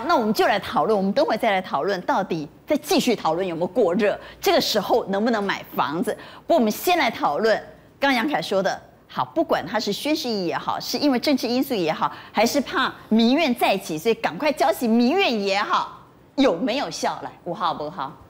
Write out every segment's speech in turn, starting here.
那我们就来讨论，我们等会再来讨论，到底再继续讨论有没有过热，这个时候能不能买房子？不过我们先来讨论，刚刚杨凯说的，好，不管他是宣誓意也好，是因为政治因素也好，还是怕民怨再起，所以赶快浇熄民怨也好，有没有效？来，5号不好？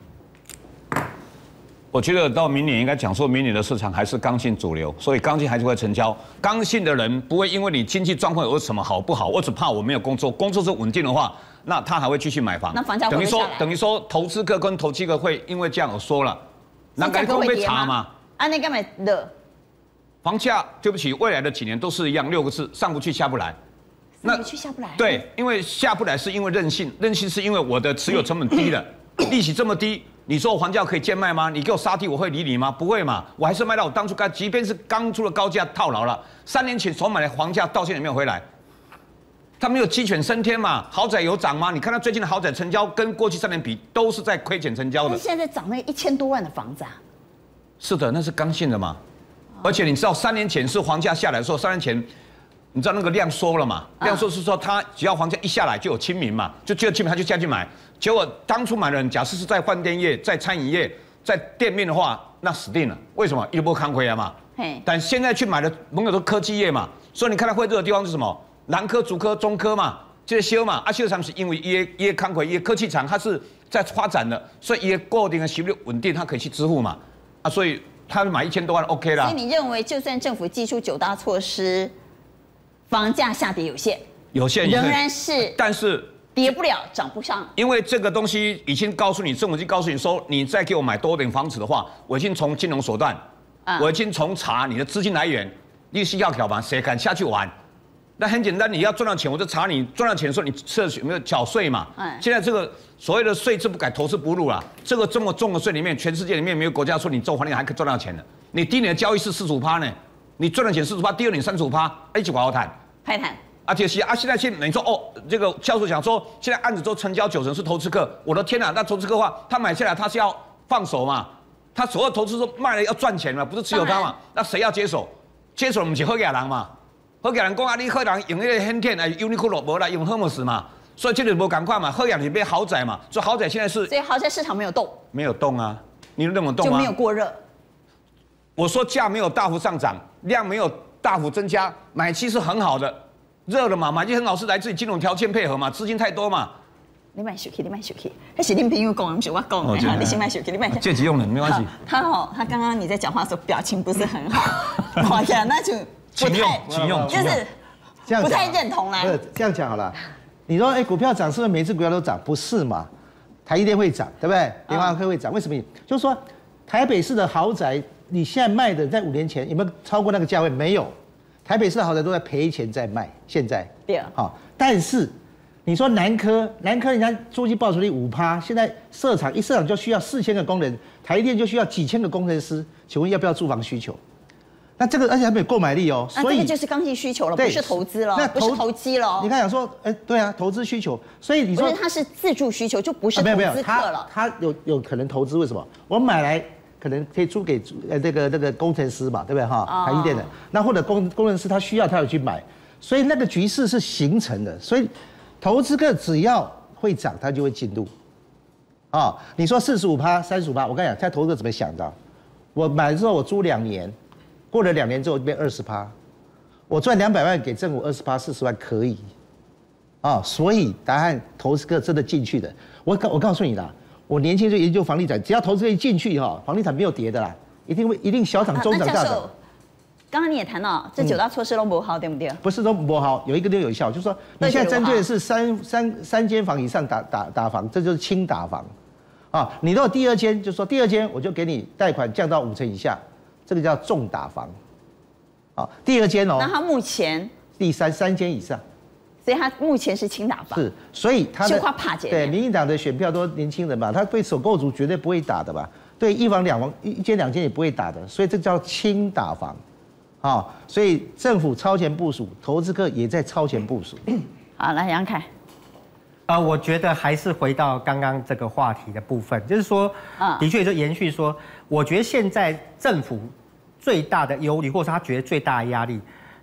我觉得到明年应该讲说，明年的市场还是刚性主流，所以刚性还是会成交。刚性的人不会因为你经济状况有什么好不好，我只怕我没有工作，工作是稳定的话，那他还会继续买房。 那房价会不会下来？ 等于说，投资客跟投机客会因为这样而说了，那该会被查嘛？ 那干嘛的？ 房价对不起，未来的几年都是一样，6个字：上不去下不来。 上不去下不来。 对，因为下不来是因为任性，任性是因为我的持有成本低了，利息这么低。你说我房价可以贱卖吗？你给我杀低，我会理你吗？不会嘛，我还是卖到我当初即便是刚出的高价套牢了，3年前所买的房价到现在没有回来，它没有鸡犬升天嘛，豪宅有涨吗？你看到最近的豪宅成交跟过去3年比，都是在亏钱成交的。 但是现在在涨那个1000多万的房子啊。 是的，那是刚性的嘛。而且你知道3年前是房价下来的时候，3年前你知道那个量缩了嘛？量缩是说它只要房价一下来就有亲民嘛，就亲民他就下去买。结果当初买的人，假设是在饭店业、在餐饮业、在店面的话，那死定了。为什么？一波看回来嘛。但现在去买的朋友都科技业嘛，所以你看它会热的地方是什么？南科、竹科、中科嘛，这些修嘛。修厂是因为业康回业科技厂，它是在发展的，所以业固定的收入稳定，它可以去支付嘛。所以他买1000多万 OK 啦。 所以你认为，就算政府祭出9大措施，房价下跌有限，仍然是， 但是。 跌不了，涨不上。 因为这个东西已经告诉你，政府已经告诉你说，你再给我买多点房子的话，我已经从金融手段，我已经从查你的资金来源，利息要缴嘛，谁敢下去玩？那很简单，你要赚到钱，我就查你赚到钱的时候，你有没有缴税嘛？现在这个所谓的税制不改，投资不入啦。这个这么重的税里面，全世界里面没有国家说你做房地产还可以赚到钱的。你第一年的交易是45%呢，你赚了钱45%，第2年35%，一起往后谈， 拍谈。 现在你说哦，这个教授讲说，现在案子都成交90%是投资客，我的天哪！那投资客的话，他买下来他是要放手嘛？他所有投资说卖了要赚钱嘛，不是持有他嘛？那谁要接手？接手我们是好家人嘛？好家人讲啊，你好人用那个很天Uniqlo 无来用 Hermes 嘛，所以这个无赶快嘛，好家人变豪宅嘛，所以豪宅现在是， 所以豪宅市场没有动， 没有动啊，你认为动吗？ 就没有过热。 我说价没有大幅上涨，量没有大幅增加，买气是很好的。热了嘛，买气很好是来自于金融条件配合嘛，资金太多嘛。 你买手机，你买手机，那是恁朋友讲，不是我讲的。你先买手机，你买。 借机用人没关系。 他刚刚你在讲话的时候表情不是很好，好像那就不太，就是不太认同啦。 这样讲好了，你说股票涨是不是每只股票都涨？不是嘛？台积电会涨，对不对？联发科会涨，为什么？就是说台北市的豪宅，你现在卖的在5年前有没有超过那个价位？没有。台北市的豪宅都在赔钱在卖，现在对好，但是你说南科人家租金报酬率5%，现在设厂就需要4000个工人，台积电就需要几千个工程师，请问要不要住房需求？那这个而且还没有购买力哦， 所以这个就是刚性需求了，不是投资了，不是投机了。 你看讲说，对啊，投资需求，所以你说不是它是自住需求，就不是投资客了。 它有可能投资，为什么？我买来。可能可以租给这个工程师嘛，对不对哈？台积电的那或者工程师他需要他有去买，所以那个局势是形成的。所以投资客只要会涨，他就会进入。你说45%、35%，我跟你讲，现在投资客怎么想的？我买的时候我租2年，过了2年之后变20%，我赚200万给政府20%、40万可以。所以答案投资客真的进去的。我告诉你啦。我年轻就研究房地产，只要投资客一进去房地产没有跌的啦，一定小涨、中涨、大涨。 刚刚你也谈到这9大措施都不好，对不对？ 不是都不好，有一个都有效，就是说你现在针对的是三间房以上打房，这就是轻打房。你如果第2间，就说第2间我就给你贷款降到50%以下，这个叫重打房。第2间哦。 那他目前第3间以上。 所以他目前是轻打房， 是，所以他的对民进党的选票都年轻人嘛，他对首购族绝对不会打的吧？对1房2房1间2间也不会打的，所以这叫轻打房，所以政府超前部署，投资客也在超前部署。 好，来杨凯， 我觉得还是回到刚刚这个话题的部分，就是说，的确就延续说，我觉得现在政府最大的忧虑，或是他觉得最大的压力。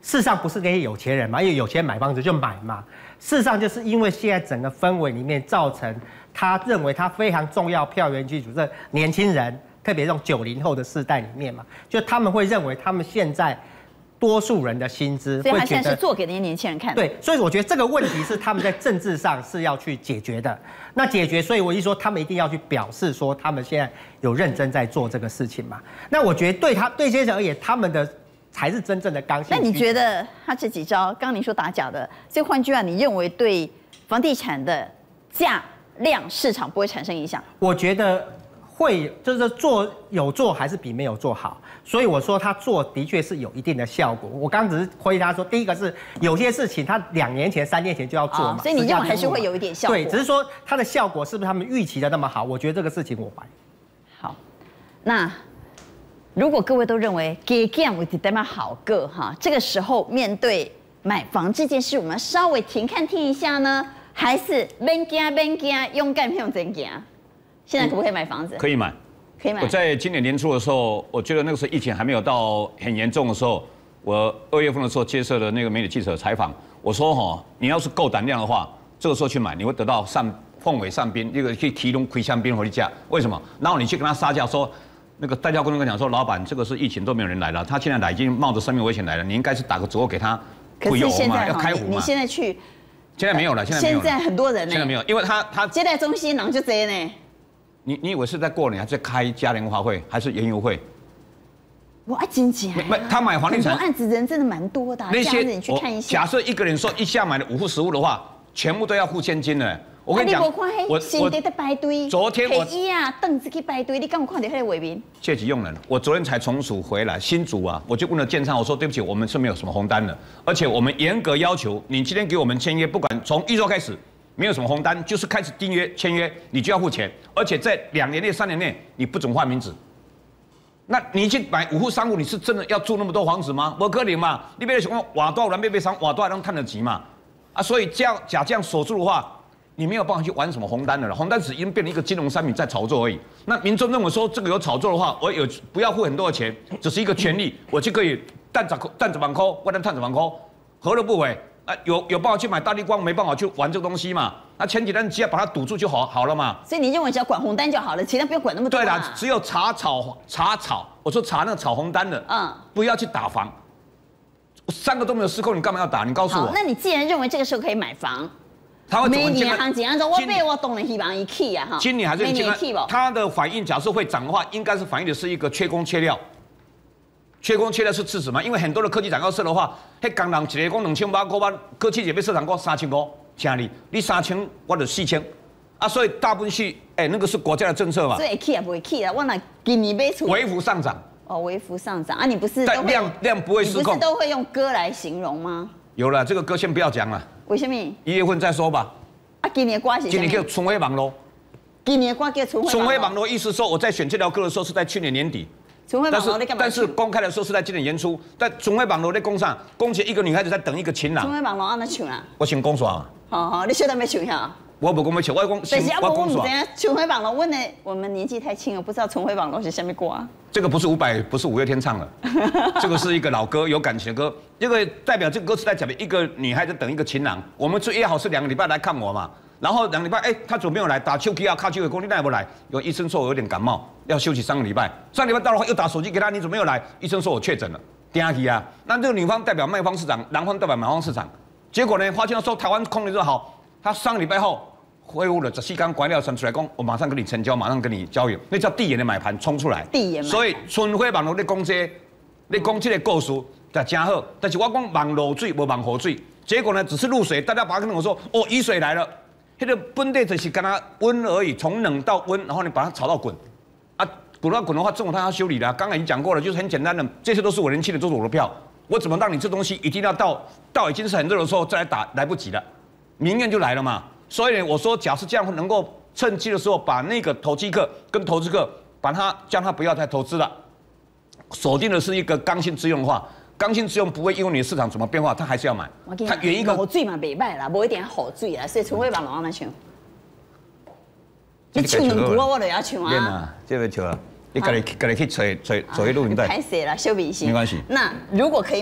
事实上不是那些有钱人嘛，因为有钱买房子就买嘛。事实上就是因为现在整个氛围里面造成他认为他非常重要票源基础是年轻人，特别这种90后的世代里面嘛，就他们会认为他们现在多数人的薪资， 所以他现在是做给那些年轻人看的。 对，所以我觉得这个问题是他们在政治上是要去解决的。那解决，所以我一说他们一定要去表示说他们现在有认真在做这个事情嘛。那我觉得对这些人而言，他们的才是真正的刚性。 那你觉得他这几招，刚刚你说打假的，所以换句话，你认为对房地产的价量市场不会产生影响？ 我觉得会，就是有做还是比没有做好。所以我说他做的确是有一定的效果。我刚只是回答说，第一个是有些事情他2年前、3年前就要做嘛， 所以你认为还是会有一点效果？ 对，只是说它的效果是不是他们预期的那么好？我觉得这个事情我怀疑。 好，那如果各位都认为给降为代表好个哈，这个时候面对买房这件事，我们要稍微停看听一下呢，还是免惊勇敢向前行？现在可不可以买房子？ 可以买。 可以买。 我在今年年初的时候，我觉得那个时候疫情还没有到很严重的时候，我2月份的时候接受了那个媒体记者采访，我说你要是够胆量的话，这个时候去买，你会得到凤尾上宾，那个可以提供亏香槟回去价。为什么？然后你去跟他杀价说，那个代销公司跟讲说，老板，这个是疫情都没有人来了，他现在来已经冒着生命危险来了，你应该是打个折扣给他， 可是现在要开户嘛。 你现在去， 现在没有了， 现在很多人呢， 现在没有，因为他接待中心人就这呢。 你以为是在过年，还是在开嘉年华会，还是园游会？ 我真假？ 他买房地产很多案子人真的蛮多的， 那些你去看一下。 假设一个人说一下买了5户10户的话，全部都要付现金的。我跟你讲， 我新的在排队。 昨天我黑衣啊，凳子去排队，你敢有看到那个画面？ 借机用人。我昨天才从属回来，新竹啊，我就问了建商，我说对不起，我们是没有什么红单的，而且我们严格要求你今天给我们签约，不管从预售开始。没有什么红单，就是开始订约签约，你就要付钱，而且在2年内、3年内你不准换名字。那你去买5户3户，你是真的要住那么多房子吗？不可能嘛！你别想讲瓦多少人被伤，瓦多少人赚得急嘛？啊，所以假这样锁住的话，你没有办法去玩什么红单的了。红单只已经变成一个金融商品在炒作而已。那民众认为说这个有炒作的话，我有不要付很多的钱，只是一个权利，我就可以赚着万块，我能赚着万块，何乐不为？啊，有办法去买大立光，没办法去玩这个东西嘛？那前几天只要把它堵住就好了嘛。 所以你认为只要管红单就好了，其他不要管那么多。 对啦，只有查炒，我说查那个炒红单的，不要去打房。3个都没有失控，你干嘛要打？你告诉我。 那你既然认为这个时候可以买房， 他会每年行情按照我买，我当然希望一起啊哈。 今年还是每年起吧。它的反应假设会涨的话，应该是反映的是一个缺工缺料。缺工缺料是事实嘛？因为很多的科技展告社的话，迄工人一个讲2800块，科技也被市场讲3000块，请你3000，我就4000，啊，所以大部分是那个是国家的政策嘛。 所以起也不会起啊，我那今年买厝。 微幅上涨。 微幅上涨啊，你不是但量不会失控。 你不是都会用歌来形容吗？ 有了，这个歌先不要讲了。 为什么 ？1月份再说吧。 啊，今年歌是什么？ 今年叫春晖网咯。 今年歌叫春晖。 春晖网咯，意思说我在选这条歌的时候是在去年年底。但是公开的时候是在今年年初，在春晖网络在公上，公起一个女孩子在等一个情郎。 春晖网络安怎唱啊？ 我先讲耍。 好，你晓得没唱下？ 我不讲没唱，我讲。 但是我讲唔知啊，春晖网络，我们年纪太轻了，不知道春晖网络是什么歌。 这个不是500，不是5月天唱的，这个是一个老歌，有感情的歌。这个代表这个歌词在讲一个女孩子等一个情郎，我们约好是2个礼拜来看我嘛。然后2个礼拜，他怎么没有来？打秋季啊，卡秋的工，你那也不来？有医生说我有点感冒，要休息3个礼拜。3个礼拜到了，又打手机给他，你怎么没有来？医生说我确诊了，惊去啊！那这个女方代表卖方市场，男方代表买方市场。结果呢，发现说台湾空的这么好，他3个礼拜后恢复了14天，管料生出来讲，我马上跟你成交，马上跟你交易，那叫递延的买盘冲出来。 递延。 所以春晖网络你讲这个故事就真好，但是我讲网漏水无网河水，结果呢只是入水，大家把它跟我说哦雨水来了。那个本地就是跟它温而已，从冷到温，然后你把它炒到滚，啊，滚到滚的话，这种它要修理的。刚才已经讲过了，就是很简单的，这些都是我年轻的，都是我的票。我怎么让你这东西一定要到已经是很热的时候再来打，来不及了，民怨就来了嘛。所以呢，我说，假设这样能够趁机的时候，把那个投机客跟投资客，把它叫他不要再投资了，锁定的是一个刚性自用的话。刚性自用不会因为你的市场怎么变化，他还是要买。他原一个雨水嘛袂歹啦，无一定要雨水啦，所以春晖网络安怎唱？你唱2句我就要唱啊。 啊，这个唱啊，你家己去找一录音带。 拍摄啦，小明星。 没关系。 那如果可以买，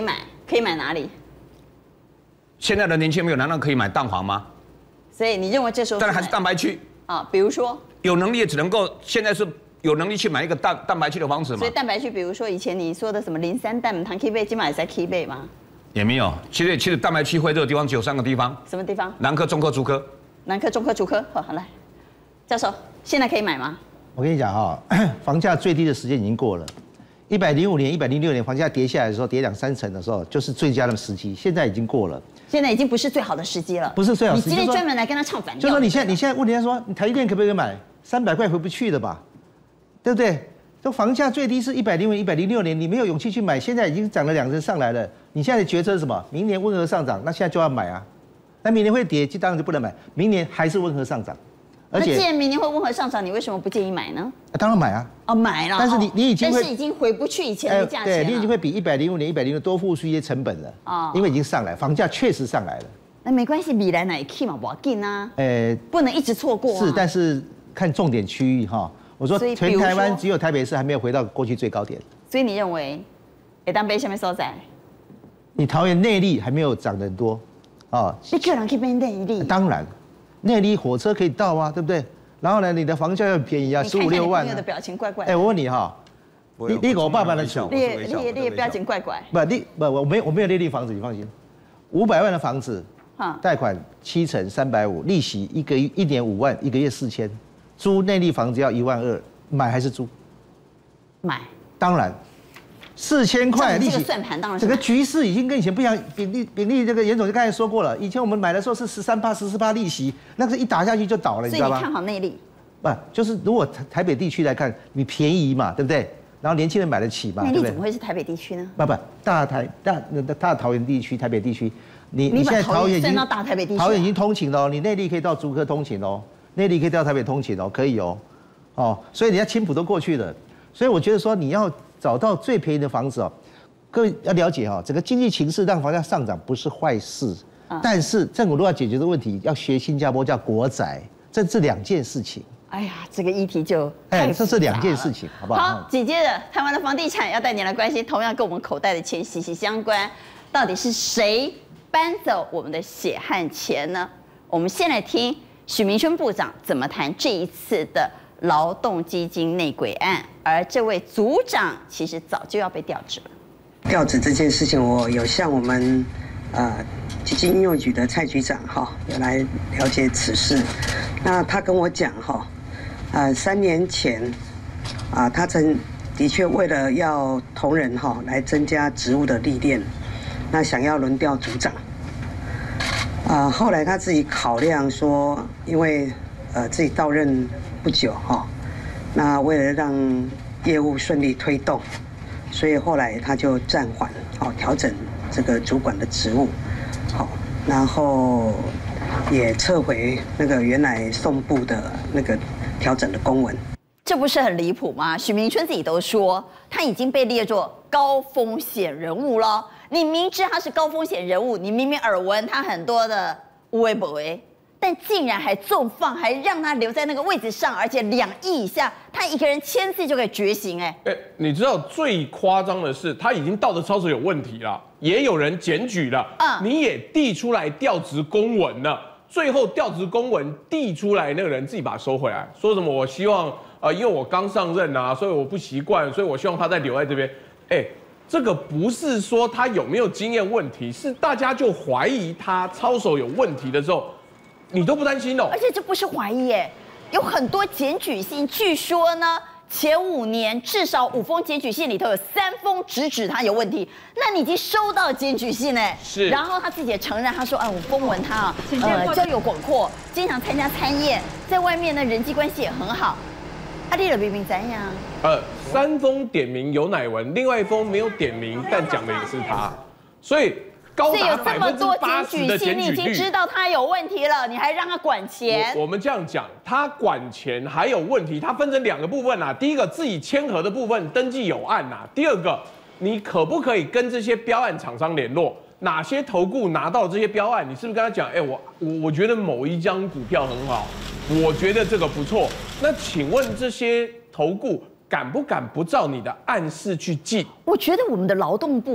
可以买哪里？ 现在的年轻人没有难道可以买蛋黄吗？ 所以你认为这时候当然还是蛋白区啊？比如说有能力也只能够现在是有能力去买一个蛋白区的房子嘛。 所以蛋白区，比如说以前你说的什么03蛋糖 K 贝，今晚也在 K 贝吗？ 也没有，其实蛋白区会这个地方只有3个地方。 什么地方？ 南科、中科、竹科。 南科、中科、竹科。好来，教授，现在可以买吗？ 我跟你讲哈，房价最低的时间已经过了。105年、106年房价跌下来的时候，跌2-3成的时候，就是最佳的时机。现在已经过了， 现在已经不是最好的时机了。 不是最好的时机。 你今天专门来跟他唱反调。 就说你现在问人家说，你台积电可不可以买？300块回不去的吧，对不对？这房价最低是105年、106年，你没有勇气去买，现在已经涨了2成上来了。你现在的决策是什么？明年温和上涨，那现在就要买啊。那明年会跌，当然就不能买。明年还是温和上涨。 而且，既然明年会温和上涨，你为什么不建议买呢？ 当然买啊！ 哦，买了。 但是你已经会， 但是已经回不去以前的价钱了。 对，你已经会比105年、106年多付出一些成本了。哦。因为已经上来，房价确实上来了。 那没关系，米来奶 K 嘛，不要紧啊。不能一直错过。 是，但是看重点区域哈。我说全台湾只有台北市还没有回到过去最高点。 所以你认为，当北下面所在？ 你桃园内壢还没有涨得多，哦。 你个人可以变内壢？ 当然，内壢火车可以到啊，对不对？然后呢，你的房价又便宜啊，15、16万。 你的表情怪怪。 我问你哈，你给我爸爸的钱， 你表情怪怪。 我没有内壢房子，你放心。500万的房子，贷款7成350，利息1年5万，1个月4000，租内壢房子要1万2，买还是租？ 买。 当然，4000块利息。 这个算盘当然。 整个局势已经跟以前不一样，比例这个严总就刚才说过了，以前我们买的时候是13%、14%利息，那个一打下去就倒了，你知道吗？ 所以你看好内壢？ 不，就是如果台北地区来看，你便宜嘛，对不对？然后年轻人买得起嘛， 内壢怎么会是台北地区呢？ 大桃园地区、台北地区，你现在桃园已经到大台北地区， 桃园已经通勤了，你内壢可以到竹科通勤哦，内壢可以到台北通勤哦，可以哦，所以人家青埔都过去了，所以我觉得说你要找到最便宜的房子哦，各位要了解哈，整个经济情势让房价上涨不是坏事，但是政府如果要解决的问题，要学新加坡叫国宅，这是2件事情。 哎呀，这个议题就这是2件事情，好不好？ 好，紧接着台湾的房地产要带你来关心，同样跟我们口袋的钱息息相关，到底是谁搬走我们的血汗钱呢？我们先来听许明春部长怎么谈这一次的劳动基金内鬼案，而这位组长其实早就要被调职了。 调职这件事情，我有向我们基金应用局的蔡局长有来了解此事。那他跟我讲3年前他的确为了要同仁来增加职务的历练，那想要轮调组长。后来他自己考量说，因为自己到任不久那为了让业务顺利推动，所以后来他就暂缓调整这个主管的职务，然后也撤回那个原来送部的那个调整的公文。 这不是很离谱吗？许明春自己都说他已经被列作高风险人物了。你明知他是高风险人物，你明明耳闻他很多的无为不为，但竟然还纵放，还让他留在那个位置上，而且2亿以下，他一个人签字就可以决刑。 你知道最夸张的是，他已经道德操守有问题了，也有人检举了，你也递出来调职公文了，最后调职公文递出来，那个人自己把它收回来，说什么我希望因为我刚上任所以我不习惯，所以我希望他再留在这边。这个不是说他有没有经验问题，是大家就怀疑他操守有问题的时候，你都不担心哦。 而且这不是怀疑有很多检举信，据说呢，前5年至少5封检举信里头有3封直指他有问题。那你已经收到检举信是。 然后他自己也承认，他说我风闻他交友广阔，经常参加参宴，在外面呢人际关系也很好。你的明明怎样 ？3封点名有乃文，另外1封没有点名，但讲的也是他，所以高达80%的检举率。 你已经知道他有问题了，你还让他管钱？ 我们这样讲，他管钱还有问题，他分成2个部分第一个自己签合的部分登记有案第二个你可不可以跟这些标案厂商联络？哪些投顾拿到这些标案，你是不是跟他讲？我觉得某一张股票很好，我觉得这个不错。那请问这些投顾敢不敢不照你的暗示去进？ 我觉得我们的劳动部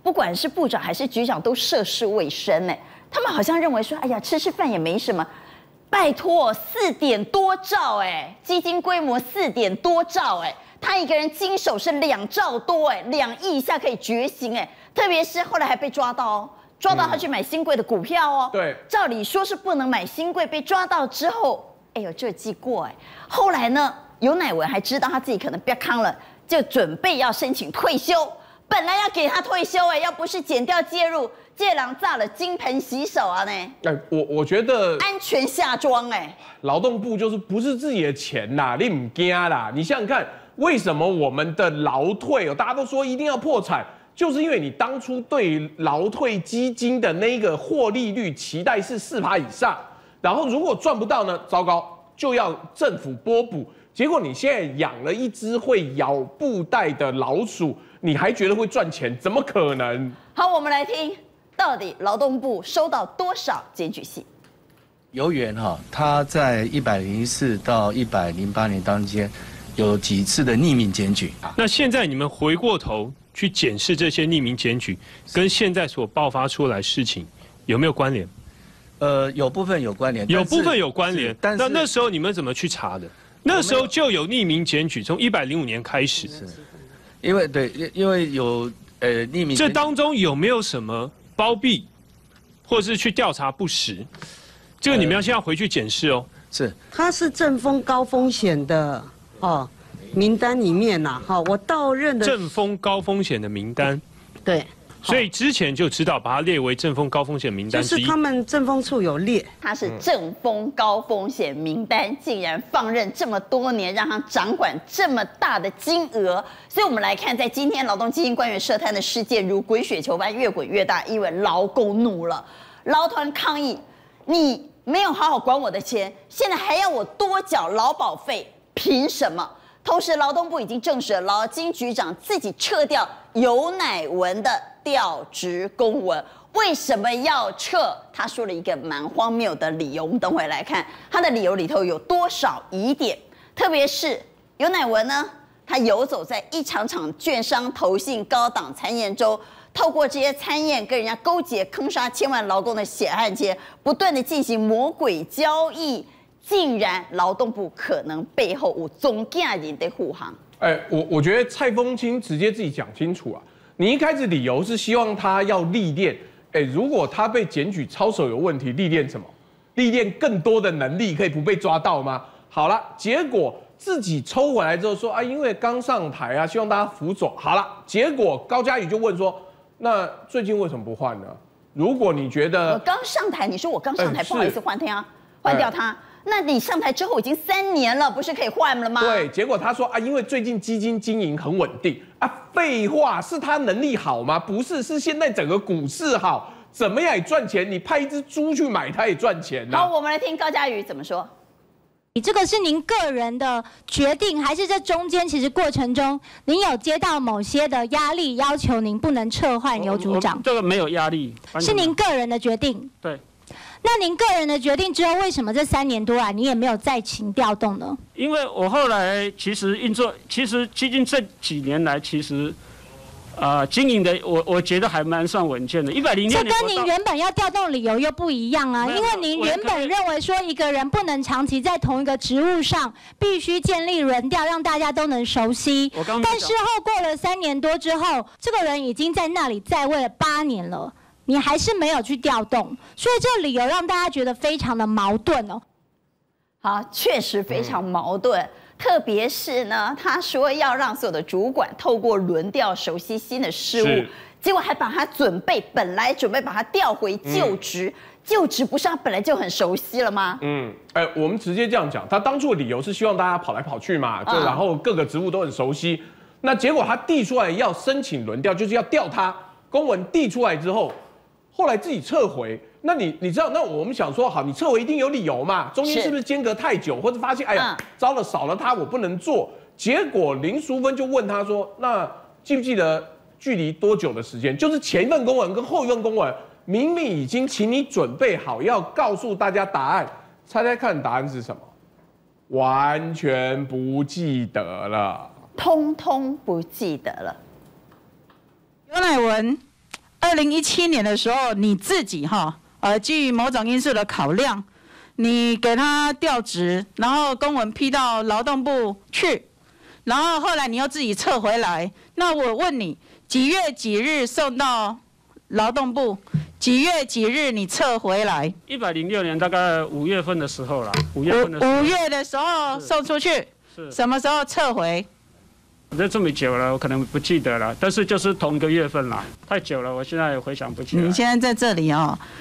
不管是部长还是局长都涉世未深呢，他们好像认为说，哎呀，吃饭也没什么。拜托，4点多兆基金规模4点多兆他一个人经手是2兆多2亿以下可以觉醒特别是后来还被抓到抓到他去买新贵的股票对， 照理说是不能买新贵，被抓到之后，哎呦这记过后来呢，尤乃文还知道他自己可能不要康了，就准备要申请退休，本来要给他退休要不是检调介入。借狼炸了金盆洗手啊呢！ 我觉得安全下庄劳动部就是不是自己的钱呐，你唔惊啦！你想想看，为什么我们的劳退大家都说一定要破产，就是因为你当初对劳退基金的那个获利率期待是4%以上，然后如果赚不到呢，糟糕，就要政府拨补。结果你现在养了一只会咬布袋的老鼠，你还觉得会赚钱？怎么可能？ 好，我们来听。到底劳动部收到多少检举信？ 游园他在104到108年当间有几次的匿名检举。 那现在你们回过头去检视这些匿名检举，跟现在所爆发出来事情有没有关联？ 有部分有关联， 有部分有关联。 但是那时候你们怎么去查的？那时候就有匿名检举，从105年开始。 因为有匿名。 这当中有没有什么包庇，或是去调查不实？这个你们要先要回去检视哦。 是， 它是正风高风险的名单里面我到任的正风高风险的名单。 对。 所以之前就知道把它列为正风高风险名单之一。 就是他们政风处有列， 它是正风高风险名单，竟然放任这么多年，让他掌管这么大的金额。所以我们来看，在今天劳动基金官员涉贪的事件如滚雪球般越滚越大，因为劳工怒了，劳团抗议，你没有好好管我的钱，现在还要我多缴劳保费，凭什么？同时，劳动部已经证实了劳金局长自己撤掉尤乃文的调职公文，为什么要撤？他说了一个蛮荒谬的理由，我们等会来看他的理由里头有多少疑点。特别是尤乃文呢，他游走在一场场券商、投信、高档参宴中，透过这些参宴跟人家勾结，坑杀千万劳工的血汗钱，不断的进行魔鬼交易。竟然劳动部可能背后有总家人的护航。 我觉得蔡丰清直接自己讲清楚啊，你一开始理由是希望他要历练，如果他被检举操守有问题，历练什么？历练更多的能力，可以不被抓到吗？好了，结果自己抽回来之后说因为刚上台希望大家辅佐。好了，结果高嘉瑜就问说，那最近为什么不换呢？如果你觉得我刚上台，你说我刚上台，不好意思换掉他。那你上台之后已经3年了，不是可以换了吗？ 对，结果他说因为最近基金经营很稳定废话，是他能力好吗？不是，是现在整个股市好，怎么样也赚钱。你派一只猪去买，它也赚钱好，我们来听高嘉瑜怎么说。 你这个是您个人的决定，还是这中间其实过程中您有接到某些的压力，要求您不能撤换尤组长？ 这个没有压力， 是您个人的决定。 对。 那您个人的决定之后，为什么这3年多来你也没有再请调动呢？ 因为我后来其实基金这几年来其实，经营的我觉得还蛮算稳健的。106年， 这跟您原本要调动理由又不一样啊，因为您原本认为说一个人不能长期在同一个职务上，必须建立轮调，让大家都能熟悉。但事后过了3年多之后，这个人已经在那里在位了8年了。你还是没有去调动，所以这个理由让大家觉得非常的矛盾哦。 好，确实非常矛盾，特别是呢，他说要让所有的主管透过轮调熟悉新的事物，结果还把他本来准备把他调回旧职，就职不是他本来就很熟悉了吗？ 我们直接这样讲，他当初的理由是希望大家跑来跑去嘛，就然后各个职务都很熟悉。那结果他递出来要申请轮调，就是要调他，公文递出来之后。后来自己撤回，那你知道，那我们想说，好，你撤回一定有理由嘛？中间是不是间隔太久，或者发现，哎呀，糟了，少了他我不能做。结果林淑芬就问他说，那记不记得距离多久的时间？就是前一份公文跟后一份公文，明明已经请你准备好要告诉大家答案，猜猜看答案是什么？完全不记得了， 通通不记得了。 尤乃文 2017年的时候，你自己基于某种因素的考量，你给他调职，然后公文批到劳动部去，然后后来你又自己撤回来。那我问你，几月几日送到劳动部？几月几日你撤回来 ？106年大概5月份的时候啦，5月份的时候。5 月的时候送出去，是什么时候撤回？ 那这么久了，我可能不记得了，但是就是同一个月份啦，太久了，我现在也回想不起来。 你现在在这里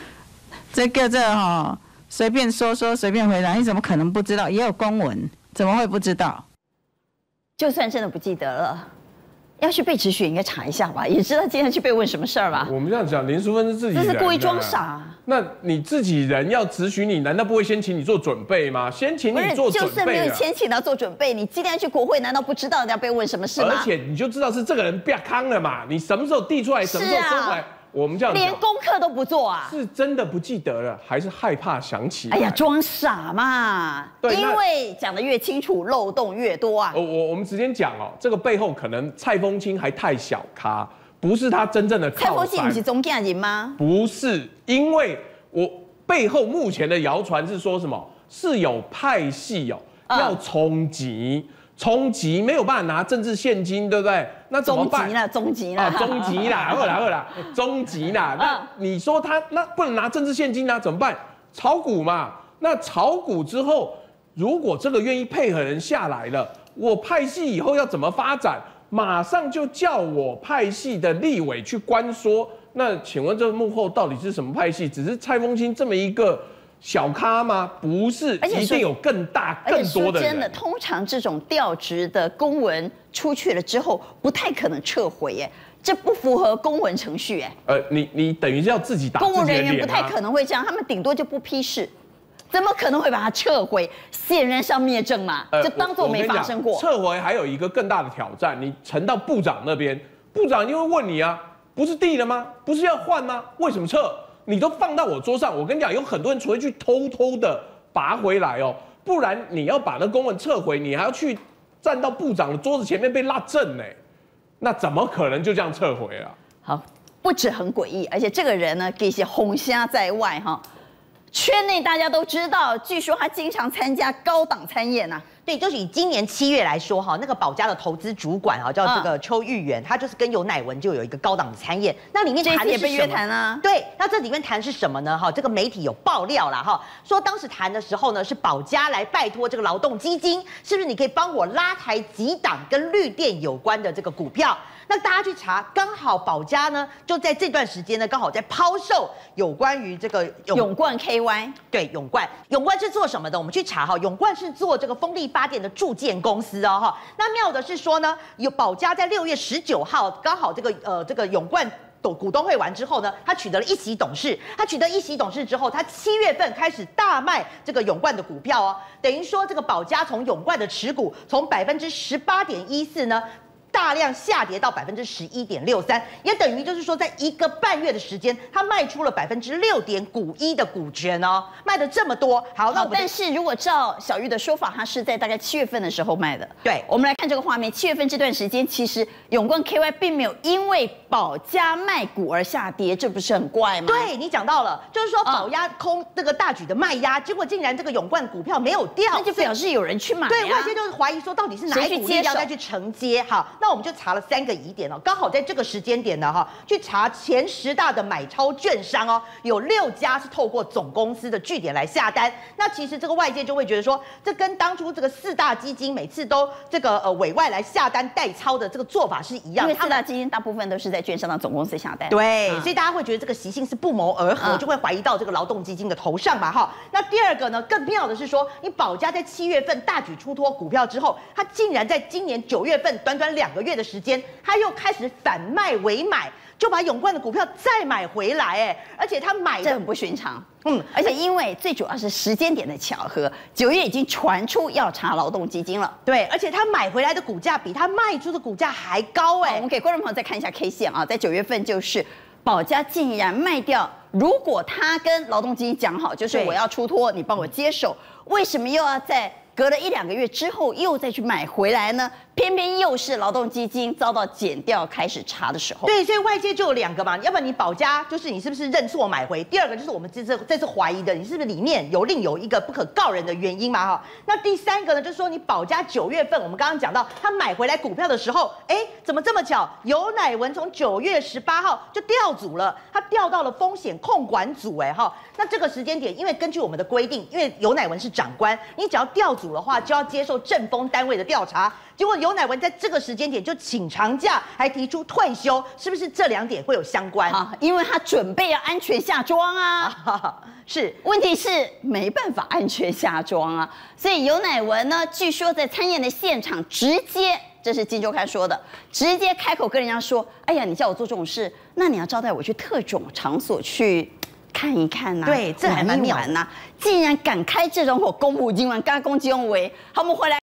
随便说随便回答，你怎么可能不知道？也有公文，怎么会不知道？ 就算真的不记得了，要去被质询应该查一下吧，也知道今天去被问什么事儿吧。 我们这样讲，林淑芬是自己人， 这是故意装傻。 那你自己人要质询你，难道不会先请你做准备吗？先请你做准备。 就算没有先请他做准备，你今天去国会，难道不知道要被问什么事吗？ 而且你就知道是这个人被康了嘛，你什么时候递出来，什么时候收回来。我们这样连功课都不做啊？ 是真的不记得了，还是害怕想起来？ 哎呀，装傻嘛！对，因为讲得越清楚，漏洞越多啊。 我们直接讲这个背后可能蔡丰清还太小咖，不是他真正的靠山。 蔡丰清不是中间人吗？ 不是，因为我背后目前的谣传是说什么？是有派系要冲击。冲击没有办法拿政治现金，对不对？那怎么办？ 终极啦， 终极啦，终极啦。那你说他那不能拿政治现金啊？怎么办？炒股嘛。那炒股之后，如果这个愿意配合人下来了，我派系以后要怎么发展？马上就叫我派系的立委去关说。那请问这幕后到底是什么派系？只是蔡丰清这么一个小咖吗？不是，一定有更大、更多的人。 真的，通常这种调职的公文出去了之后，不太可能撤回耶，这不符合公文程序耶。 你等于是要自己打自己的脸啊。 公务人员不太可能会这样，他们顶多就不批示，怎么可能会把它撤回？现任上灭证嘛，就当作没发生过。 撤回还有一个更大的挑战，你呈到部长那边，部长一定会问你啊，不是递了吗？不是要换吗？为什么撤？你都放到我桌上，我跟你讲，有很多人除非去偷偷的拔回来不然你要把那公文撤回，你还要去站到部长的桌子前面被拉正呢，那怎么可能就这样撤回了？ 好，不止很诡异，而且这个人呢，给些红虾在外圈内大家都知道，据说他经常参加高档餐宴呐。 对，就是以今年7月来说那个保家的投资主管叫这个邱玉元，他就是跟尤乃文就有一个高档的餐宴，那里面谈的是什么？ 也被约谈啊。 对，那这里面谈是什么呢？这个媒体有爆料啦说当时谈的时候呢，是保家来拜托这个劳动基金，是不是你可以帮我拉抬几档跟绿电有关的这个股票？那大家去查，刚好保家呢就在这段时间呢，刚好在抛售有关于这个永冠 KY。 对，永冠是做什么的？我们去查永冠是做这个风力发电的铸件公司那妙的是说呢，有保家在6月19号刚好这个永冠股东会完之后呢，他取得了1席董事。他取得1席董事之后，他7月份开始大卖这个永冠的股票等于说这个保家从永冠的持股从18.14%呢。大量下跌到11.63%，也等于就是说，在1个半月的时间，他卖出了6.51%的股权卖的这么多。好，那但是如果照小玉的说法，他是在大概7月份的时候卖的。 对， 我们来看这个画面，7月份这段时间，其实永冠 KY 并没有因为保家卖股而下跌，这不是很怪吗？ 对，你讲到了，就是说保家空这个大举的卖压，结果竟然这个永冠股票没有掉， 那就表示有人去买。 对，外界就是怀疑说，到底是哪一股力量再去承接？好。那我们就查了3个疑点刚好在这个时间点呢去查前10大的买超券商有6家是透过总公司的据点来下单。那其实这个外界就会觉得说，这跟当初这个4大基金每次都这个委外来下单代操的这个做法是一样， 因为4大基金大部分都是在券商的总公司下单。 对，所以大家会觉得这个习性是不谋而合，就会怀疑到这个劳动基金的头上嘛那第二个呢，更妙的是说，你保家在7月份大举出脱股票之后，他竟然在今年9月份短短2个月的时间，他又开始反卖为买，就把永冠的股票再买回来而且他买的这很不寻常。而且因为最主要是时间点的巧合，9月已经传出要查劳动基金了。 对，而且他买回来的股价比他卖出的股价还高我们给观众朋友再看一下 K 线在9月份就是保家竟然卖掉，如果他跟劳动基金讲好，就是我要出脱，你帮我接手，为什么又要在隔了1-2个月之后又再去买回来呢？ 偏偏又是劳动基金遭到检调开始查的时候。 对，所以外界就有2个嘛，要不然你保家就是你是不是认错买回，第2个就是我们这次怀疑的，你是不是里面另有一个不可告人的原因嘛哈？那第3个呢，就是说你保家9月份，我们刚刚讲到他买回来股票的时候，怎么这么巧？游乃文从9月18号就调组了，他调到了风险控管组，那这个时间点，因为根据我们的规定，因为游乃文是长官，你只要调组的话，就要接受政风单位的调查。结果游乃文在这个时间点就请长假，还提出退休，是不是这2点会有相关？ 因为他准备要安全下庄啊。 是， 问题是没办法安全下庄啊，所以游乃文呢，据说在参宴的现场直接，这是《今周刊》说的，直接开口跟人家说：“哎呀，你叫我做这种事，那你要招待我去特种场所去看一看呐。” 对，这还蛮妙呐。既然敢开这种口，公务机关、跟攻击用为，好，我们回来。